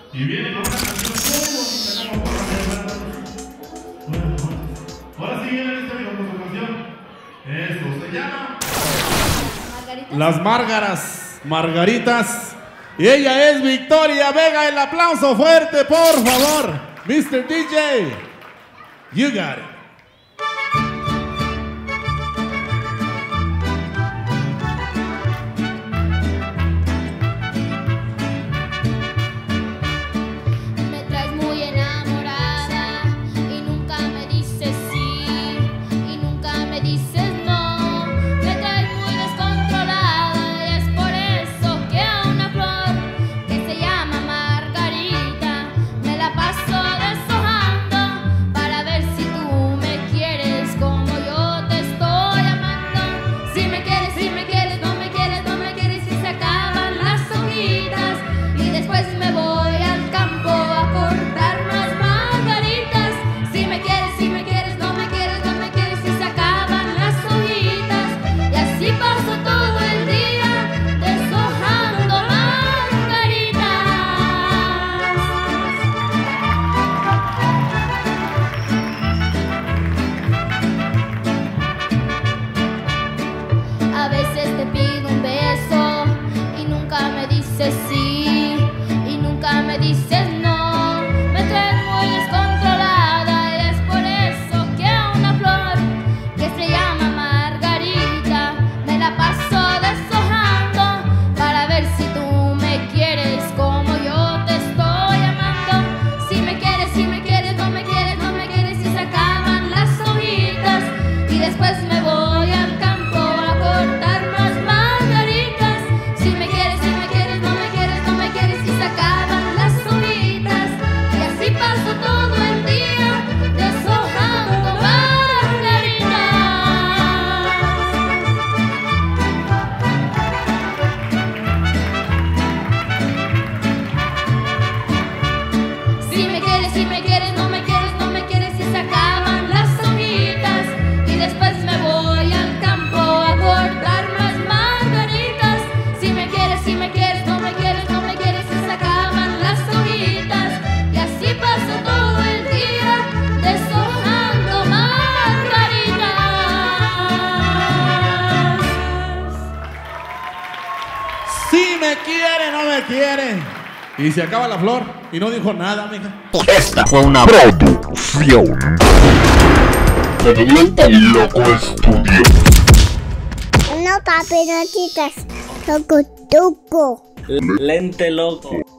Y viene con una canción muy bonita, ahora sí viene este amigo con su canción. Esto se llama Las Margaritas. Y ella es Victoria Vega. El aplauso fuerte, por favor. Mr. DJ, you got it. Sí, y nunca me dices no. Me traes muy descontrolada y es por eso que a una flor que se llama Margarita me la paso deshojando para ver si tú me quieres como yo te estoy amando. Si me quieres, no me quieres, no me quieres, y se acaban las hojitas y después me voy al campo a cortar más margaritas. Si me quieres, Si me quiere, no me quiere. Y se acaba la flor y no dijo nada, mija. Esta fue una producción de Lente Loco Estudio. No, papi, no chicas. Toco, toco. Lente Loco.